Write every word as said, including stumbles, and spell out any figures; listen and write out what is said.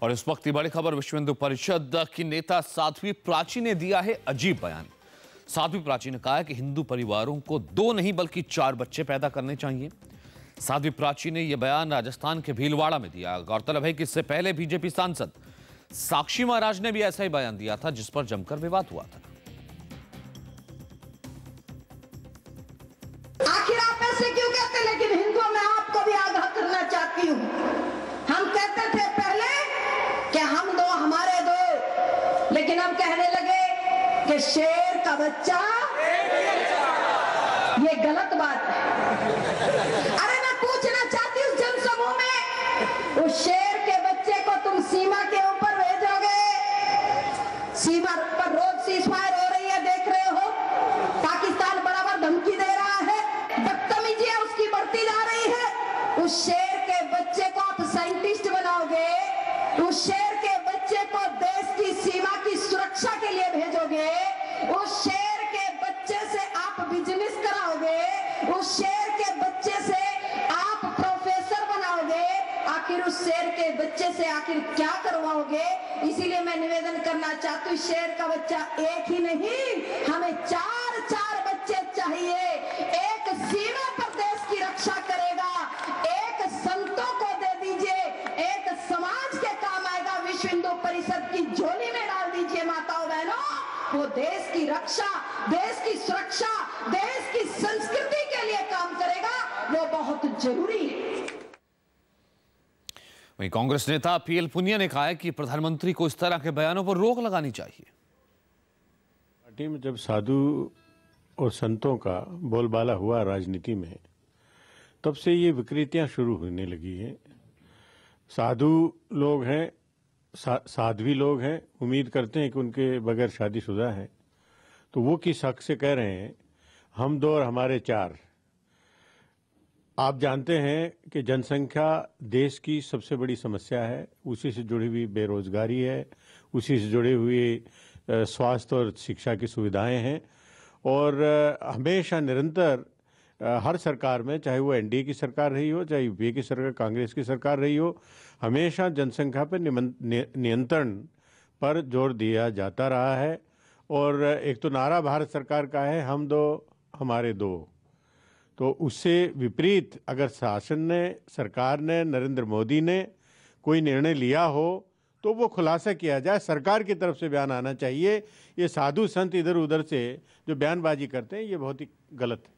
और इस वक्त की बड़ी खबर, विश्व हिंदू परिषद की नेता साध्वी प्राची ने दिया है अजीब बयान। साध्वी प्राची ने कहा है कि हिंदू परिवारों को दो नहीं बल्कि चार बच्चे पैदा करने चाहिए। साध्वी प्राची ने यह बयान राजस्थान के भीलवाड़ा में दिया। गौरतलब है कि इससे पहले बीजेपी सांसद साक्षी महाराज ने भी ऐसा ही बयान दिया था, जिस पर जमकर विवाद हुआ था। आखिर आप ऐसे क्यों कहते, लेकिन हिंदुओं में आपको भी आगाह करना चाहती हूँ। हम कहते थे पहले कि हम दो हमारे दो, लेकिन हम कहने लगे कि शेर का बच्चा, ये गलत बात है। अरे मैं पूछना चाहती हूँ जनसमूह में, उस शेर के बच्चे को तुम सीमा के ऊपर भेजोगे? सीमा पर रोज सीज फायर हो रही है, देख रहे हो। पाकिस्तान बराबर धमकी दे रहा है, बदतमीजियां उसकी बढ़ती जा रही है। उस शेर के बच्चे को आप साइंटिस्ट बनाओगे? उस शेर के बच्चे को देश की सीमा की सुरक्षा के लिए भेजोगे? उस शेर के बच्चे से आप बिजनेस कराओगे? उस शेर के बच्चे से आप प्रोफेसर बनाओगे? आखिर उस शेर के बच्चे से आखिर क्या करवाओगे? इसीलिए मैं निवेदन करना चाहती हूँ, शेर का बच्चा एक ही नहीं, हमें चार चार बच्चे चाहिए। एक सीमा पर देश की रक्षा करेगा, एक संतों को दे दीजिए, एक समाज के काम आएगा। विश्व हिंदू परिषद की झोली में डाल दीजिए माताओं बहनों। वो देश की रक्षा, देश की सुरक्षा, देश की संस्कृति के लिए काम करेगा, वो बहुत जरूरी है। वहीं कांग्रेस नेता पीएल पुनिया ने कहा है कि प्रधानमंत्री को इस तरह के बयानों पर रोक लगानी चाहिए। पार्टी में जब साधु और संतों का बोलबाला हुआ राजनीति में, तब से ये विकृतियां शुरू होने लगी हैं। साधु लोग हैं, सा, साध्वी लोग हैं, उम्मीद करते हैं कि उनके बगैर शादीशुदा हैं, तो वो किस हक से कह रहे हैं हम दो और हमारे चार। आप जानते हैं कि जनसंख्या देश की सबसे बड़ी समस्या है, उसी से जुड़ी हुई बेरोजगारी है, उसी से जुड़ी हुई स्वास्थ्य और शिक्षा की सुविधाएं हैं। और हमेशा निरंतर हर सरकार में, चाहे वो एनडीए की सरकार रही हो, चाहे यूपीए की सरकार, कांग्रेस की सरकार रही हो, हमेशा जनसंख्या पर नियंत्रण पर जोर दिया जाता रहा है। और एक तो नारा भारत सरकार का है, हम दो हमारे दो। तो उससे विपरीत अगर शासन ने, सरकार ने, नरेंद्र मोदी ने कोई निर्णय लिया हो तो वो खुलासा किया जाए, सरकार की तरफ से बयान आना चाहिए। ये साधु संत इधर उधर से जो बयानबाजी करते हैं, ये बहुत ही गलत है।